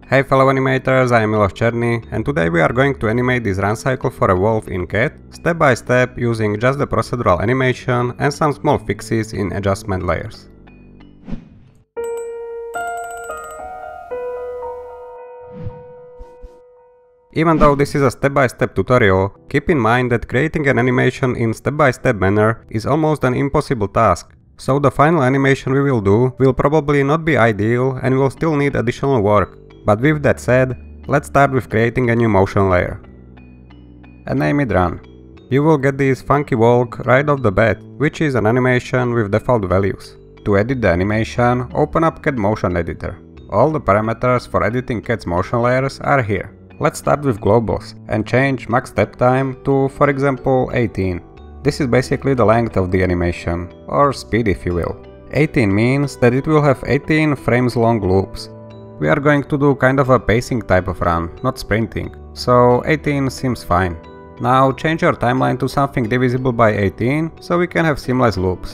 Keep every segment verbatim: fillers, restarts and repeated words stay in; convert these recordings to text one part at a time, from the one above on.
Hey fellow animators, I am Cherny, and today we are going to animate this run cycle for a wolf in cat, step by step using just the procedural animation and some small fixes in adjustment layers. Even though this is a step-by-step tutorial, keep in mind that creating an animation in step-by-step manner is almost an impossible task. So the final animation we will do will probably not be ideal and will still need additional work. But with that said, let's start with creating a new motion layer. And name it Run. You will get this funky walk right off the bat, which is an animation with default values. To edit the animation, open up Cat Motion Editor. All the parameters for editing Cat's motion layers are here. Let's start with globals and change max step time to, for example, eighteen. This is basically the length of the animation, or speed if you will. eighteen means that it will have eighteen frames long loops. We are going to do kind of a pacing type of run, not sprinting, so eighteen seems fine. Now change your timeline to something divisible by eighteen, so we can have seamless loops.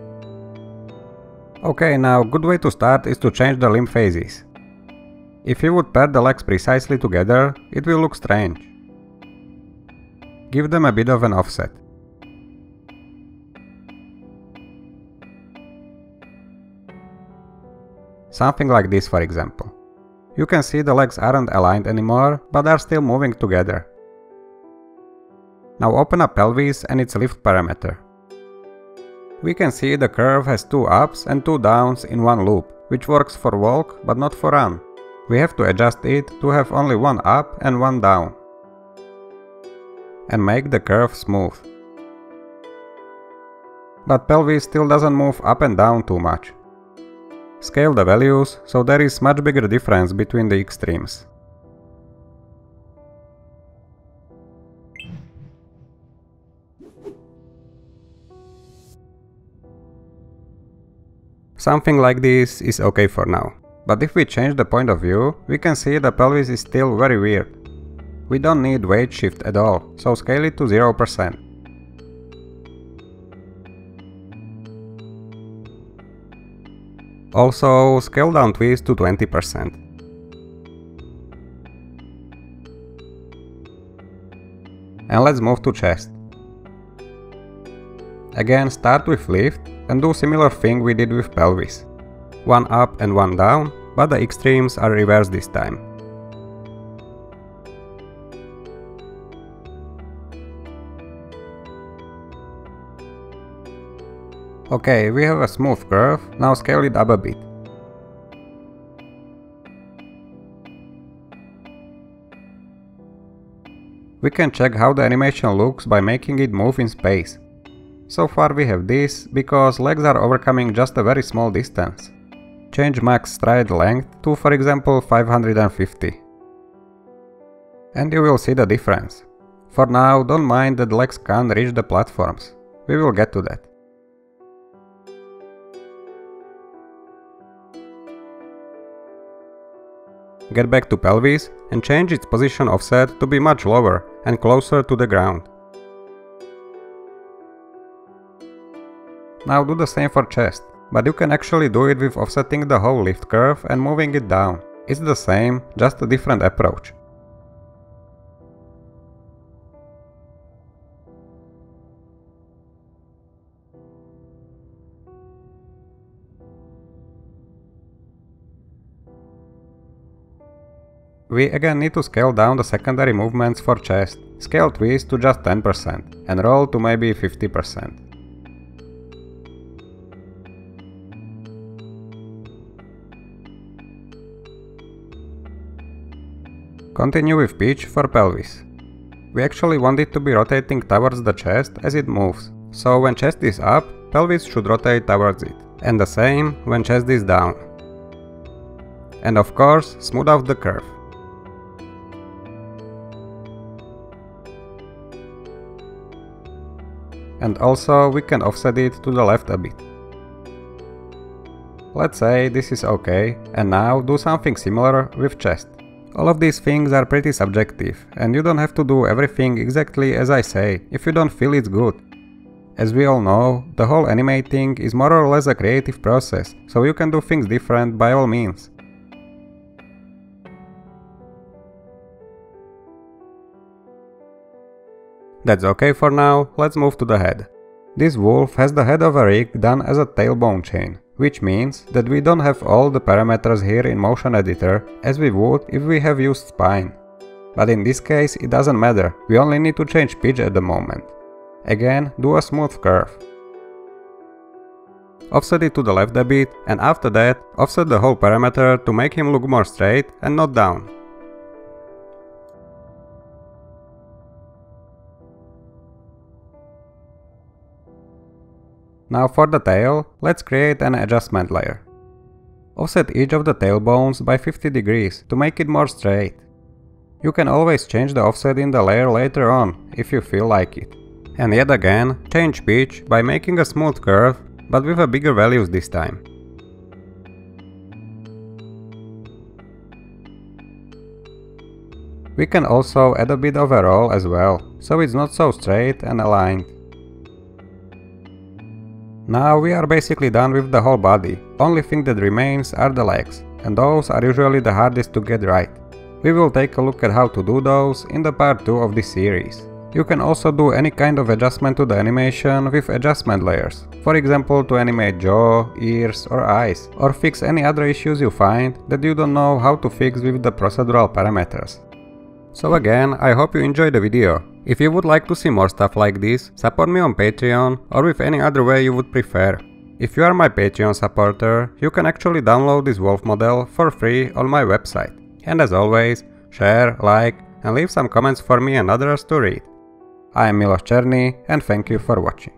Okay, now good way to start is to change the limb phases. If you would pair the legs precisely together, it will look strange. Give them a bit of an offset. Something like this, for example. You can see the legs aren't aligned anymore, but are still moving together. Now open up pelvis and its lift parameter. We can see the curve has two ups and two downs in one loop, which works for walk but not for run. We have to adjust it to have only one up and one down. And make the curve smooth. But pelvis still doesn't move up and down too much. Scale the values so there is much bigger difference between the extremes. Something like this is okay for now. But if we change the point of view, we can see the pelvis is still very weird. We don't need weight shift at all, so scale it to zero percent. Also, scale down twist to twenty percent. And let's move to chest. Again, start with lift and do similar thing we did with pelvis. One up and one down, but the extremes are reversed this time. Okay, we have a smooth curve, now scale it up a bit. We can check how the animation looks by making it move in space. So far we have this, because legs are overcoming just a very small distance. Change max stride length to, for example, five hundred fifty. And you will see the difference. For now, don't mind that legs can't reach the platforms. We will get to that. Get back to pelvis and change its position offset to be much lower and closer to the ground. Now do the same for chest. But you can actually do it with offsetting the whole lift curve and moving it down. It's the same, just a different approach. We again need to scale down the secondary movements for chest. Scale twist to just ten percent and roll to maybe fifty percent. Continue with pitch for pelvis. We actually want it to be rotating towards the chest as it moves, so when chest is up, pelvis should rotate towards it, and the same when chest is down. And of course, smooth out the curve. And also we can offset it to the left a bit. Let's say this is okay, and now do something similar with chest. All of these things are pretty subjective, and you don't have to do everything exactly as I say, if you don't feel it's good. As we all know, the whole animating is more or less a creative process, so you can do things different by all means. That's okay for now, let's move to the head. This wolf has the head of a rig done as a tailbone chain, which means that we don't have all the parameters here in Motion Editor as we would if we have used spine. But in this case it doesn't matter, we only need to change pitch at the moment. Again, do a smooth curve. Offset it to the left a bit, and after that, offset the whole parameter to make him look more straight and not down. Now for the tail, let's create an adjustment layer. Offset each of the tailbones by fifty degrees to make it more straight. You can always change the offset in the layer later on, if you feel like it. And yet again, change pitch by making a smooth curve, but with a bigger values this time. We can also add a bit of a roll as well, so it's not so straight and aligned. Now we are basically done with the whole body. Only thing that remains are the legs, and those are usually the hardest to get right. We will take a look at how to do those in the part two of this series. You can also do any kind of adjustment to the animation with adjustment layers, for example to animate jaw, ears or eyes, or fix any other issues you find that you don't know how to fix with the procedural parameters. So again, I hope you enjoyed the video. If you would like to see more stuff like this, support me on Patreon or with any other way you would prefer. If you are my Patreon supporter, you can actually download this wolf model for free on my website. And as always, share, like and leave some comments for me and others to read. I am Miloš Černý and thank you for watching.